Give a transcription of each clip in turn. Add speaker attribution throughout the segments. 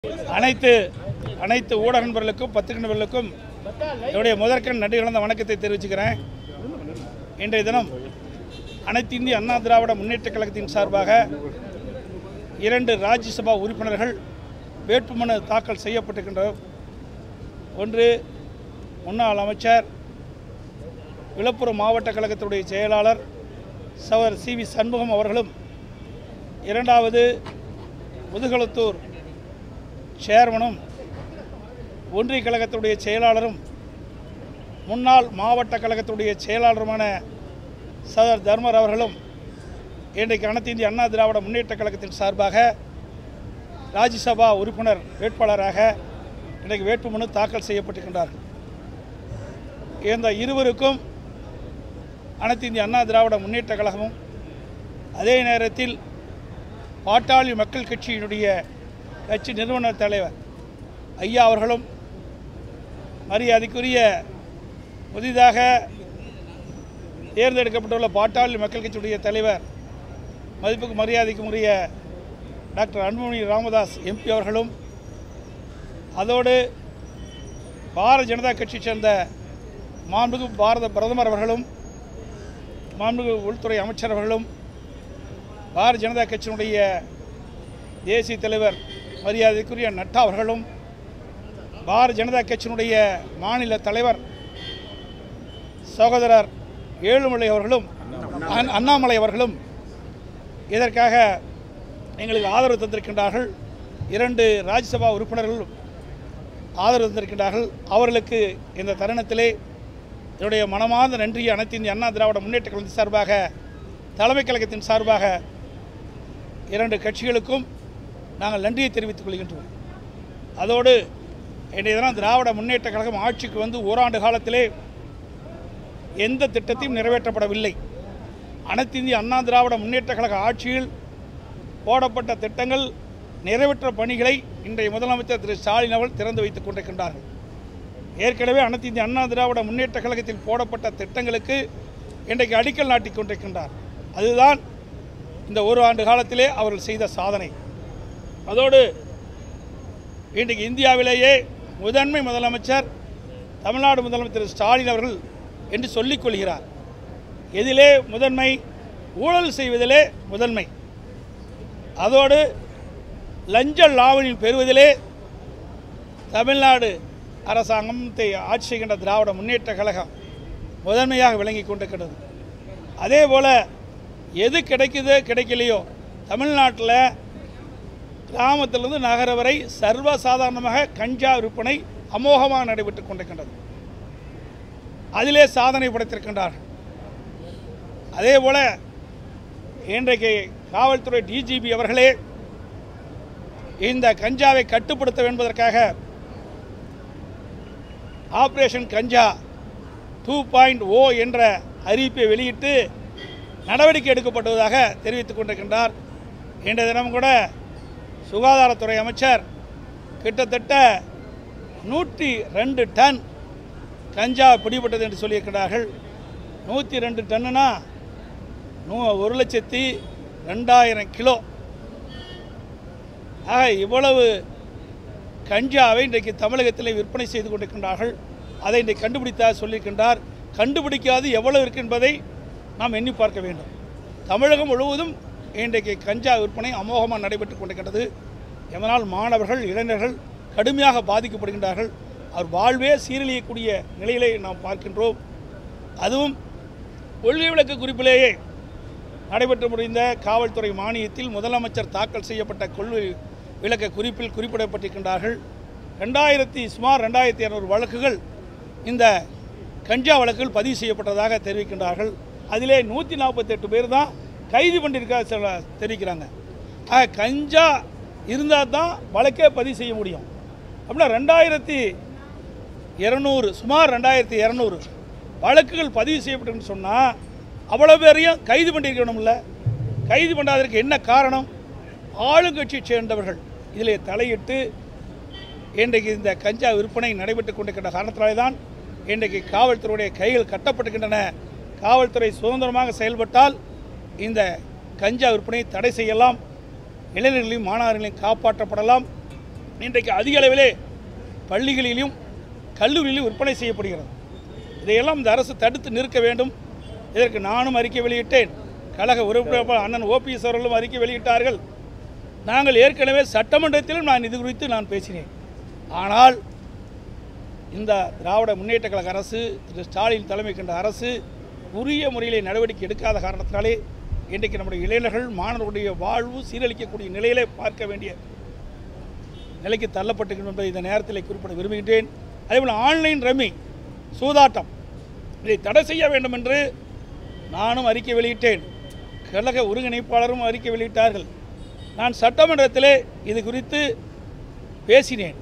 Speaker 1: அனைத்து ஊடக நண்பர்களுக்கும் பத்திரிகை நண்பர்களுக்கும் என்னுடைய முதற்கண் நன்றி கலந்த வணக்கத்தை தெரிவிச்சுக்கிறேன். இன்றைய தினம் அனைத்து இந்திய அண்ணா திராவிட முன்னேற்றக் கழகத்தின் சார்பாக 2 ராஜ்யசபா உறுப்பினர்கள் வேட்புமனு தாக்கல் செய்யப்பட்டிருக்கின்றனர். ஒன்று முன்னாள் அமைச்சர் விழுப்புரம் மாவட்ட கழகத்துடைய செயலாளர் சகோதரர் சி.வி. சண்முகம் அவர்களும், இரண்டாவது முதுகுளத்தூர் சேர்மனும் ஒன்றிய கழகத்துடைய செயலாளரும் முன்னாள் மாவட்ட கழகத்துடைய செயலாளருமான சகோதரர் தர்மர் அவர்களும் இன்றைக்கு அனைத்து இந்திய அண்ணா திராவிட முன்னேற்ற கழகத்தின் சார்பாக ராஜ்யசபா உறுப்பினர் வேட்பாளராக இன்றைக்கு வேட்புமனு தாக்கல் செய்யப்பட்டிருக்கின்றார்கள். இந்த இருவருக்கும் அனைத்து இந்திய அண்ணா திராவிட முன்னேற்ற கழகமும் அதே நேரத்தில் பாட்டாளி மக்கள் கட்சியினுடைய கட்சி நிறுவனர் தலைவர் ஐயா அவர்களும், மரியாதைக்குரிய புதிதாக தேர்ந்தெடுக்கப்பட்டுள்ள பாட்டாளி மக்கள் கட்சியுடைய தலைவர் மதிப்புக்கு மரியாதைக்கும் உரிய டாக்டர் அன்புமணி ராமதாஸ் எம்பி அவர்களும், அதோடு பாரதிய ஜனதா கட்சியை சேர்ந்த மாண்புமிகு பாரத பிரதமர் அவர்களும், மாண்புமிகு உள்துறை அமைச்சர் அவர்களும், பாரதிய ஜனதா கட்சியினுடைய தேசிய தலைவர் மரியாதைக்குரிய நட்டா அவர்களும், பாரதிய ஜனதா கட்சியினுடைய மாநில தலைவர் சகோதரர் ஏழுமலை அவர்களும் அண்ணாமலை அவர்களும் இதற்காக எங்களுக்கு ஆதரவு தந்திருக்கின்றார்கள். 2 ராஜ்யசபா உறுப்பினர்களும் ஆதரவு தந்திருக்கின்றார்கள். அவர்களுக்கு இந்த தருணத்திலே என்னுடைய மனமார்ந்த நன்றியை அனைத்து இந்திய அண்ணா திராவிட முன்னேற்ற கழகத்தின் சார்பாக, தலைமை கழகத்தின் சார்பாக 2 கட்சிகளுக்கும் நாங்கள் நன்றியை தெரிவித்துக் கொள்கின்றோம். அதோடு இன்றைய தினம் திராவிட முன்னேற்ற கழகம் ஆட்சிக்கு வந்து ஓராண்டு காலத்திலே எந்த திட்டத்தையும் நிறைவேற்றப்படவில்லை. அனைத்து இந்திய அண்ணா திராவிட முன்னேற்ற கழக ஆட்சியில் போடப்பட்ட திட்டங்கள், நிறைவேற்ற பணிகளை இன்றைய முதலமைச்சர் திரு ஸ்டாலின் அவர்கள் திறந்து வைத்துக் கொண்டிருக்கின்றார்கள். ஏற்கனவே அனைத்து இந்திய அண்ணா திராவிட முன்னேற்ற கழகத்தில் போடப்பட்ட திட்டங்களுக்கு இன்றைக்கு அடிக்கல் நாட்டிக் கொண்டிருக்கின்றார். அதுதான் இந்த ஒரு ஆண்டு காலத்திலே அவர்கள் செய்த சாதனை. அதோடு இன்றைக்கு இந்தியாவிலேயே முதன்மை முதலமைச்சர் தமிழ்நாடு முதலமைச்சர் ஸ்டாலின் அவர்கள் என்று சொல்லிக் கொள்கிறார். எதிலே முதன்மை? ஊழல் செய்வதிலே முதன்மை. அதோடு லஞ்ச லாவணி பெறுவதிலே தமிழ்நாடு அரசாங்கத்தை ஆட்சி செய்கின்ற திராவிட முன்னேற்ற கழகம் முதன்மையாக விளங்கி கொண்டிருக்கிறது. அதே போல் எது கிடைக்குதோ கிடைக்கலையோ, தமிழ்நாட்டில் கிராமத்திலிருந்து நகர வரை சர்வசாதாரணமாக கஞ்சா விற்பனை அமோகமாக நடைபெற்று கொண்டிருக்கின்றது. அதிலே சாதனை படைத்திருக்கின்றார்கள். அதே போல் இன்றைக்கு காவல்துறை டிஜிபி அவர்களே இந்த கஞ்சாவை கட்டுப்படுத்த என்பதற்காக ஆபரேஷன் கஞ்சா 2.0 என்ற அறிவிப்பை வெளியிட்டு நடவடிக்கை எடுக்கப்பட்டுவதாக தெரிவித்துக் கொண்டிருக்கின்றார். இன்றைய தினம் கூட சுகாதாரத்துறை அமைச்சர் கிட்டத்தட்ட 102 டன் கஞ்சா பிடிபட்டது என்று சொல்லியிருக்கிறார்கள். 102 டன்னுனா 1,02,000 கிலோ. ஆக இவ்வளவு கஞ்சாவை இன்றைக்கு தமிழகத்தில் விற்பனை செய்து கொண்டிருக்கின்றார்கள். அதை இன்றைக்கு கண்டுபிடித்தாக சொல்லியிருக்கின்றார். கண்டுபிடிக்காது எவ்வளவு இருக்கு என்பதை நாம் எண்ணி பார்க்க வேண்டும். தமிழகம் முழுவதும் இன்றைக்கு கஞ்சா விற்பனை அமோகமாக நடைபெற்று கொண்டிருக்கின்றது. இதனால் மாணவர்கள், இளைஞர்கள் கடுமையாக பாதிக்கப்படுகின்றார்கள். அவர் வாழ்வே சீரழியக்கூடிய நிலையிலே நாம் பார்க்கின்றோம். அதுவும் கொள்கை விளக்கு குறிப்பிலேயே நடைபெற்று முடிந்த காவல்துறை மானியத்தில் முதலமைச்சர் தாக்கல் செய்யப்பட்ட கொள்கை விளக்க குறிப்பில் குறிப்பிடப்பட்டிருக்கின்றார்கள். சுமார் 2200 வழக்குகள் இந்த கஞ்சா வழக்குகள் பதிவு செய்யப்பட்டதாக தெரிவிக்கின்றார்கள். அதிலே 148 பேர் தான் கைது பண்ணியிருக்க தெரிவிக்கிறாங்க. ஆக கஞ்சா இருந்தால் தான் வழக்கே பதிவு செய்ய முடியும். அப்படின்னா 2200 சுமார் 2200 வழக்குகள் பதிவு செய்யப்பட்டுன்னு சொன்னால் அவ்வளோ பேரையும் கைது பண்ணியிருக்கணும்ல. கைது பண்ணாததற்கு என்ன காரணம்? ஆளுங்கட்சியை சேர்ந்தவர்கள் இதில் தலையிட்டு இன்றைக்கு இந்த கஞ்சா விற்பனை நடைபெற்று கொண்டிருக்கின்ற காரணத்தினாலே தான் இன்றைக்கு காவல்துறையுடைய கைகள் கட்டப்பட்டுகின்றன. காவல்துறை சுதந்திரமாக செயல்பட்டால் இந்த கஞ்சா விற்பனை தடை செய்யலாம், இளைஞர்களையும் மாணவர்களையும் காப்பாற்றப்படலாம். இன்றைக்கு அதிக அளவிலே பள்ளிகளிலும் கல்லூரியிலும் விற்பனை செய்யப்படுகிறது. இதையெல்லாம் இந்த அரசு தடுத்து நிறுத்த வேண்டும். இதற்கு நானும் அறிக்கை வெளியிட்டேன். கழக உறுப்பினர் அண்ணன் ஓபிஎஸ் அவர்களும் அறிக்கை வெளியிட்டார்கள். நாங்கள் ஏற்கனவே சட்டமன்றத்திலும் இது குறித்து நான் பேசினேன். ஆனால் இந்த திராவிட முன்னேற்ற கழக அரசு, திரு ஸ்டாலின் தலைமை கொண்ட அரசு உரிய முறையிலே நடவடிக்கை எடுக்காத காரணத்தினாலே இன்றைக்கு நம்முடைய இளைஞர்கள் மாணவர்களுடைய வாழ்வு சீரழிக்கக்கூடிய நிலையிலே பார்க்க வேண்டிய நிலைக்கு தள்ளப்பட்டிருக்கின்றன என்பதை இந்த நேரத்தில் குறிப்பிட விரும்புகின்றேன். அதேபோல் ஆன்லைன் ரம்மி சூதாட்டம் இதை தடை செய்ய வேண்டும் என்று நானும் அறிக்கை வெளியிட்டேன். கழக ஒருங்கிணைப்பாளரும் அறிக்கை வெளியிட்டார்கள். நான் சட்டமன்றத்திலே இது குறித்து பேசினேன்.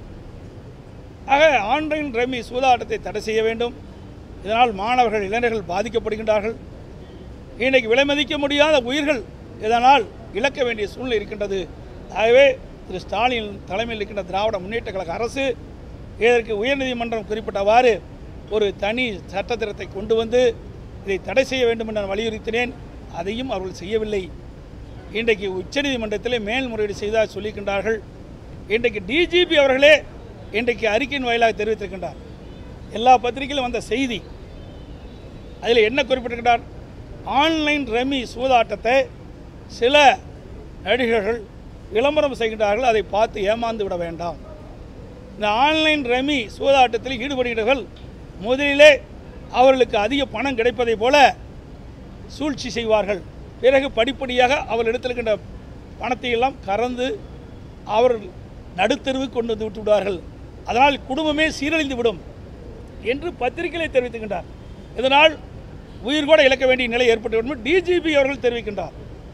Speaker 1: ஆக ஆன்லைன் ரம்மி சூதாட்டத்தை தடை செய்ய வேண்டும். இதனால் மாணவர்கள் இளைஞர்கள் பாதிக்கப்படுகின்றார்கள். இன்றைக்கு விலை மதிக்க முடியாத உயிர்கள் இதனால் இழக்க வேண்டிய சூழ்நிலை இருக்கின்றது. ஆகவே திரு ஸ்டாலின் தலைமையில் இருக்கின்ற திராவிட முன்னேற்ற கழக அரசு இதற்கு உயர்நீதிமன்றம் குறிப்பிட்டவாறு ஒரு தனி சட்டத்திட்டத்தை கொண்டு வந்து இதை தடை செய்ய வேண்டும் என்று நான் வலியுறுத்தினேன். அதையும் அவர்கள் செய்யவில்லை. இன்றைக்கு உச்சநீதிமன்றத்திலே மேல்முறையீடு செய்தால் சொல்லியிருக்கின்றார்கள். இன்றைக்கு டிஜிபி அவர்களே இன்றைக்கு அறிக்கையின் வாயிலாக தெரிவித்திருக்கின்றார். எல்லா பத்திரிகையிலும் வந்த செய்தி அதில் என்ன குறிப்பிட்டிருக்கிறார்? ஆன்லைன் ரம்மி சூதாட்டத்தை சில நடிகர்கள் விளம்பரம் செய்கின்றார்கள். அதை பார்த்து ஏமாந்து விட வேண்டாம். இந்த ஆன்லைன் ரம்மி சூதாட்டத்தில் ஈடுபடுகிறவர்கள் முதலிலே அவர்களுக்கு அதிக பணம் கிடைப்பதை போல சூழ்ச்சி செய்வார்கள். பிறகு படிப்படியாக அவர்களிடத்தில் இருக்கின்ற பணத்தை எல்லாம் கறந்து அவர் நடுத்தெருவு கொண்டு வந்து விட்டு விடுவார்கள். அதனால் குடும்பமே சீரழிந்து விடும் என்று பத்திரிகையிலே தெரிவித்துக்கின்றார். இதனால் உயிர் கூட இழக்க வேண்டிய நிலை ஏற்பட்டுவிடும் டிஜிபி அவர்கள் தெரிவிக்கின்றார்.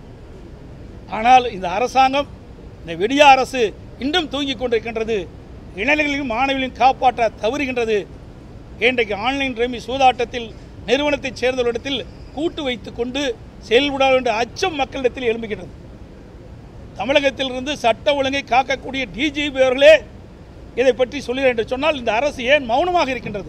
Speaker 1: ஆனால் இந்த அரசாங்கம், இந்த விடிய அரசு இன்னும் தூங்கிக் கொண்டிருக்கின்றது. இளைஞர்களையும் மாணவர்களையும் காப்பாற்ற தவறுகின்றது. இன்றைக்கு ஆன்லைன் ரம்மி சூதாட்டத்தில் நிறுவனத்தைச் சேர்ந்தவர்களிடத்தில் கூட்டு வைத்துக் கொண்டு செயல்படாது என்ற அச்சம் மக்களிடத்தில் எழும்புகின்றது. தமிழகத்திலிருந்து சட்ட ஒழுங்கை காக்கக்கூடிய டிஜிபி அவர்களே இதை பற்றி சொல்லுகிறேன் என்று சொன்னால் இந்த அரசு ஏன் மௌனமாக இருக்கின்றது?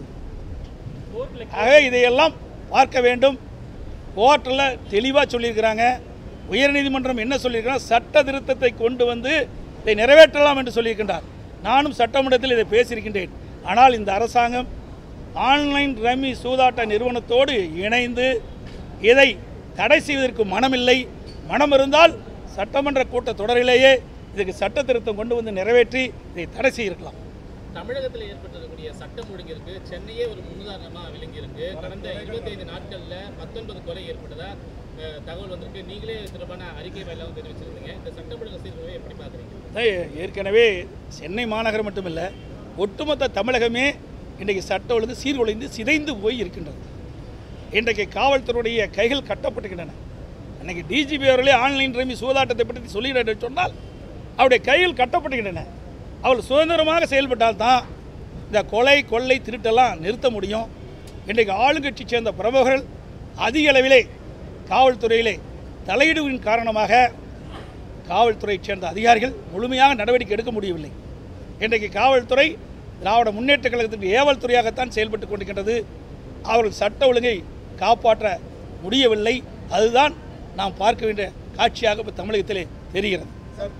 Speaker 1: ஆக இதையெல்லாம் பார்க்க வேண்டும். கோர்ட்டில் தெளிவாக சொல்லியிருக்கிறாங்க. உயர்நீதிமன்றம் என்ன சொல்லியிருக்கிறாங்க? சட்ட திருத்தத்தை கொண்டு வந்து இதை நிறைவேற்றலாம் என்று சொல்லியிருக்கின்றார். நானும் சட்டமன்றத்தில் இதை பேசியிருக்கின்றேன். ஆனால் இந்த அரசாங்கம் ஆன்லைன் ரம்மி சூதாட்ட நிறுவனத்தோடு இணைந்து இதை தடை செய்வதற்கு மனமில்லை. மனம் இருந்தால் சட்டமன்ற கூட்டத்தொடரிலேயே இதுக்கு சட்ட திருத்தம் கொண்டு வந்து நிறைவேற்றி இதை தடை செய்திருக்கலாம்.
Speaker 2: தமிழகத்தில் ஏற்பட்டிருக்கக்கூடிய சட்டம் ஒழுங்கிற்கு சென்னையே ஒரு முன்னுதாரணமாக விளங்கியிருக்கு. கடந்த 25 நாட்களில் 19 கொலை ஏற்பட்டதா தகவல் வந்திருக்கு. நீங்களே தொடர்பான அறிக்கை வாயிலாக தெரிவிச்சிருந்தீங்க. இந்த சட்டம் ஒழுங்கு சீர்குலைவை எப்படி பார்க்குறீங்க?
Speaker 1: ஏற்கனவே சென்னை மாநகரம் மட்டுமில்லை, ஒட்டுமொத்த தமிழகமே இன்றைக்கு சட்ட ஒழுங்கு சீர்குலைந்து சிதைந்து போய் இருக்கின்றது. இன்றைக்கு காவல்துறையுடைய கைகள் கட்டப்பட்டுகின்றன. அன்றைக்கி டிஜிபி அவர்களே ஆன்லைன் ரம்மி சூதாட்டத்தை பற்றி சொல்லிட சொன்னால் அவருடைய கைகள் கட்டப்பட்டுகின்றன. அவள் சுதந்திரமாக செயல்பட்டால்தான் இந்த கொலை கொள்ளை திருட்டெல்லாம் நிறுத்த முடியும். இன்றைக்கு ஆளுங்கட்சி சேர்ந்த பிரமுகர்கள் அதிக அளவிலே காவல்துறையிலே தலையீடுகளின் காரணமாக காவல்துறையைச் சேர்ந்த அதிகாரிகள் முழுமையாக நடவடிக்கை எடுக்க முடியவில்லை. இன்றைக்கு காவல்துறை திராவிட முன்னேற்ற கழகத்திற்கு ஏவல் துறையாகத்தான் செயல்பட்டு கொண்டிருக்கின்றது. அவர்கள் சட்ட ஒழுங்கை காப்பாற்ற முடியவில்லை. அதுதான் நாம் பார்க்க வேண்டிய காட்சியாக இப்போ தமிழகத்திலே தெரிகிறது.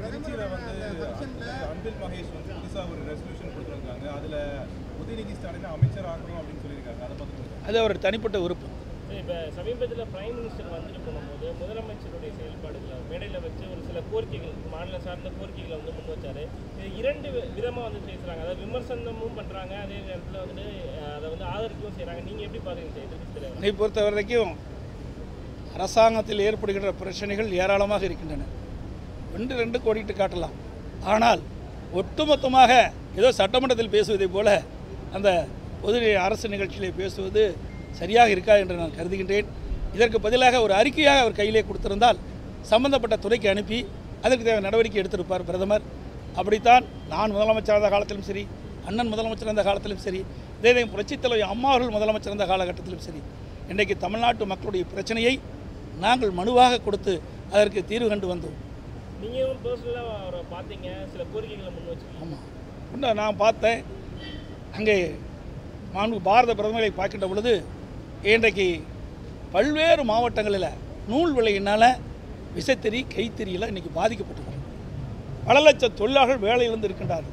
Speaker 1: அது அவர் தனிப்பட்ட விருப்பம்.
Speaker 3: இப்போ சமீபத்தில் பிரைம் மினிஸ்டர் வந்துட்டு போகும்போது முதலமைச்சருடைய செயல்பாடுகளை மேடையில் வச்சு ஒரு சில கோரிக்கைகள், மாநில சார்ந்த கோரிக்கைகளை முன் வச்சார். இது 2 விதமாக பேசுகிறாங்க. அதாவது விமர்சனமும் பண்ணுறாங்க, அதே நேரத்தில் அதை ஆதரிக்கவும் செய்கிறாங்க. நீங்கள் எப்படி பார்க்குறீங்க?
Speaker 1: என்னை பொறுத்த வரைக்கும் அரசாங்கத்தில் ஏற்படுகின்ற பிரச்சனைகள் ஏராளமாக இருக்கின்றன. 2 கோடிட்டு காட்டலாம். ஆனால் ஒட்டுமொத்தமாக ஏதோ சட்டமன்றத்தில் பேசுவதை போல அந்த பொது அரசு நிகழ்ச்சியிலே பேசுவது சரியாக இருக்கா என்று நான் கருதுகின்றேன். இதற்கு பதிலாக ஒரு அறிக்கையாக அவர் கையிலே கொடுத்திருந்தால் சம்பந்தப்பட்ட துறைக்கு அனுப்பி அதற்கு தேவை நடவடிக்கை எடுத்திருப்பார் பிரதமர். அப்படித்தான் நான் முதலமைச்சர் இருந்த காலத்திலும் சரி, அண்ணன் முதலமைச்சர் இருந்த காலத்திலும் சரி, இதே புரட்சித் தலைவர் அம்மா அவர்கள் முதலமைச்சர் இருந்த காலகட்டத்திலும் சரி, இன்றைக்கு தமிழ்நாட்டு மக்களுடைய பிரச்சனையை நாங்கள் மனுவாக கொடுத்து அதற்கு தீர்வு கண்டு வந்தோம்.
Speaker 3: நீங்கள் பர்சனலாக அவரை பார்த்தீங்க, சில கோரிக்கைகளை முன் வச்சு?
Speaker 1: ஆமாம், நான் பார்த்தேன். அங்கே பாரத பிரதமரை பார்க்கின்ற பொழுது இன்றைக்கு பல்வேறு மாவட்டங்களில் நூல் விலையினால் விசைத்தறி கைத்தறியில் இன்றைக்கி பாதிக்கப்பட்டிருக்கிறது. பல லட்சம் தொழிலாளர்கள் வேலையிலிருந்து இருக்கின்றார்கள்.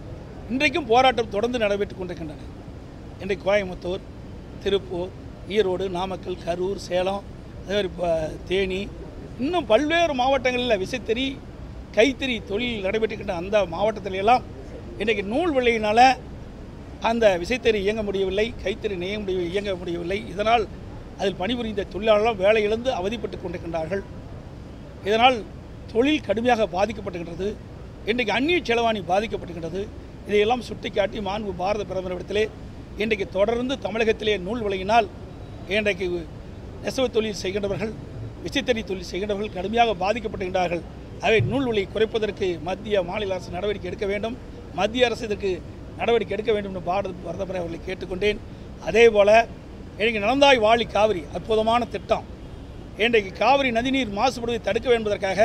Speaker 1: இன்றைக்கும் போராட்டம் தொடர்ந்து நடைபெற்று கொண்டிருக்கின்றன. இன்றைக்கு கோயம்புத்தூர், திருப்பூர், ஈரோடு, நாமக்கல், கரூர், சேலம், அதே மாதிரி தேனி, இன்னும் பல்வேறு மாவட்டங்களில் விசைத்தறி, கைத்தறி தொழில் நடைபெற்றுக்கின்ற அந்த மாவட்டத்திலெல்லாம் இன்றைக்கு நூல் விலையினால் அந்த விசைத்தறி இயங்க முடியவில்லை, கைத்தறி இயங்க முடியவில்லை. இதனால் அதில் பணிபுரிந்த தொழிலாளர்கள் வேலை இழந்து அவதிப்பட்டு கொண்டிருக்கின்றார்கள். இதனால் தொழில் கடுமையாக பாதிக்கப்பட்டுகின்றது. இன்றைக்கு அந்நிய செலவாணி பாதிக்கப்பட்டுகின்றது. இதையெல்லாம் சுட்டிக்காட்டி மாண்பு பாரத பிரதமரிடத்திலே இன்றைக்கு தொடர்ந்து தமிழகத்திலே நூல் விலையினால் இன்றைக்கு நெசவு தொழில் செய்கின்றவர்கள், விசைத்தறி தொழில் செய்கின்றவர்கள் கடுமையாக பாதிக்கப்படுகின்றார்கள். அவை நூல் விலையை குறைப்பதற்கு மத்திய மாநில அரசு நடவடிக்கை எடுக்க வேண்டும். மத்திய அரசு இதற்கு நடவடிக்கை எடுக்க வேண்டும் என்று பாரத பிரதமரை அவர்களை கேட்டுக்கொண்டேன். அதே போல் இன்றைக்கு நடந்தாய் வாழி காவிரி அற்புதமான திட்டம். இன்றைக்கு காவிரி நதிநீர் மாசுபடுவதை தடுக்க வேண்டும் என்பதற்காக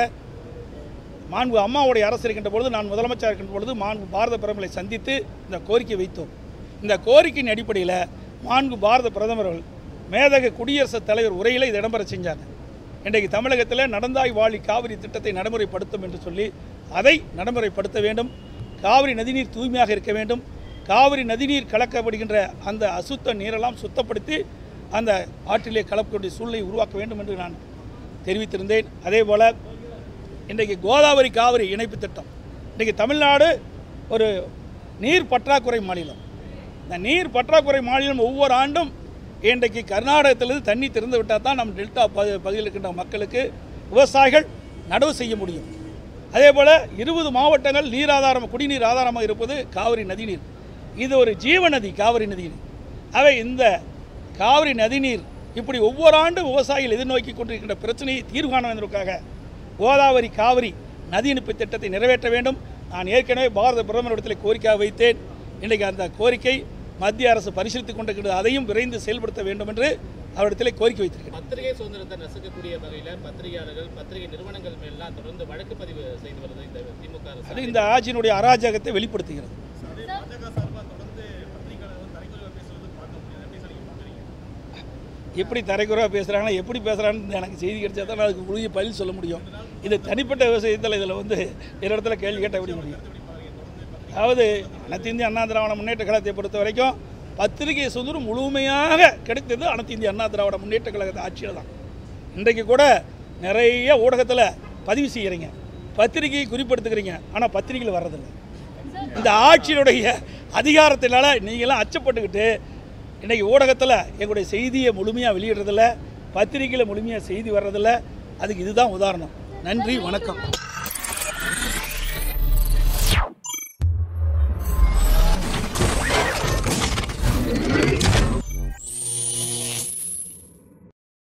Speaker 1: மாண்பு அம்மாவுடைய அரசு இருக்கின்ற பொழுது, நான் முதலமைச்சர் இருக்கின்ற பொழுது மாண்பு பாரத பிரதமரை சந்தித்து இந்த கோரிக்கை வைத்தோம். இந்த கோரிக்கையின் அடிப்படையில் மாண்பு பாரத பிரதமர்கள் மேதக குடியரசுத் தலைவர் உரையில் இதை இடம்பெற செஞ்சாங்க. இன்றைக்கு தமிழகத்தில் நடந்தாய் வாழி காவிரி திட்டத்தை நடைமுறைப்படுத்தும் என்று சொல்லி அதை நடைமுறைப்படுத்த வேண்டும். காவிரி நதிநீர் தூய்மையாக இருக்க வேண்டும். காவிரி நதிநீர் கலக்கப்படுகின்ற அந்த அசுத்த நீரெல்லாம் சுத்தப்படுத்தி அந்த ஆற்றிலே கலக்கக்கூடிய சூழ்நிலை உருவாக்க வேண்டும் என்று நான் தெரிவித்திருந்தேன். அதே போல் இன்றைக்கு கோதாவரி காவிரி இணைப்பு திட்டம், இன்றைக்கு தமிழ்நாடு ஒரு நீர் பற்றாக்குறை மாநிலம். இந்த நீர் பற்றாக்குறை மாநிலம் ஒவ்வொரு ஆண்டும் இன்றைக்கு கர்நாடகத்திலிருந்து தண்ணி திறந்து விட்டால் தான் நம் டெல்டா பகுதியில் இருக்கின்ற மக்களுக்கு விவசாயிகள் நடவு செய்ய முடியும். அதே போல் 20 மாவட்டங்கள் நீர் ஆதாரம், குடிநீர் ஆதாரமாக இருப்பது காவிரி நதிநீர். இது ஒரு ஜீவநதி காவிரி நதிநீர். அவை இந்த காவிரி நதிநீர் இப்படி ஒவ்வொரு ஆண்டும் விவசாயிகள் எதிர்நோக்கி கொண்டிருக்கின்ற பிரச்சனையை தீர்வு காண என்பதற்காக கோதாவரி காவிரி நதி இணைப்பு திட்டத்தை நிறைவேற்ற வேண்டும். நான் ஏற்கனவே பாரத பிரதமரிடத்தில் கோரிக்கை வைத்தேன். இன்றைக்கு அந்த கோரிக்கை மத்திய அரசு பரிசீலித்துக் கொண்டிருக்கிறது. அதையும் விரைந்து செயல்படுத்த வேண்டும் என்று அவரிடத்தில் கோரிக்கை வைத்திருக்கிறேன்.
Speaker 2: பத்திரிகை சுதந்திரத்தை நசுக்கக்கூடிய வகையில் பத்திரிகையாளர்கள், பத்திரிகை நிறுவனங்கள் மேலாம் தொடர்ந்து வழக்கு பதிவு செய்து வருது இந்த திமுக அரசு.
Speaker 1: அது இந்த ஆட்சியினுடைய அராஜகத்தை வெளிப்படுத்துகிறது. எப்படி தரைக்குறைவாக பேசுகிறாங்கன்னா, எப்படி பேசுகிறான்னு எனக்கு செய்தி கிடைச்சா தான் அதுக்கு உறுதி பதில் சொல்ல முடியும். இது தனிப்பட்ட விஷயத்தில் இதில் வந்து ஒரு இடத்துல கேள்வி கேட்ட எப்படி முடியும்? அதாவது அனைத்து இந்திய அண்ணா திராவிட முன்னேற்ற கழகத்தை பொறுத்த வரைக்கும் பத்திரிகை சுதந்திரம் முழுமையாக கிடைத்தது அனைத்து இந்திய அண்ணா திராவிட முன்னேற்ற கழகத்தை ஆட்சியில் தான். இன்றைக்கு கூட நிறைய ஊடகத்தில் பதிவு செய்கிறீங்க, பத்திரிகையை குறிப்பிடுத்துக்கிறீங்க, ஆனால் பத்திரிகையில் வர்றதில்லை. இந்த ஆட்சியினுடைய அதிகாரத்தினால நீங்களாம் அச்சப்பட்டுக்கிட்டு இன்றைக்கி ஊடகத்தில் எங்களுடைய செய்தியை முழுமையாக வெளியிடுறதில்ல, பத்திரிகையில் முழுமையாக செய்தி வர்றதில்ல. அதுக்கு இதுதான் உதாரணம். நன்றி, வணக்கம்.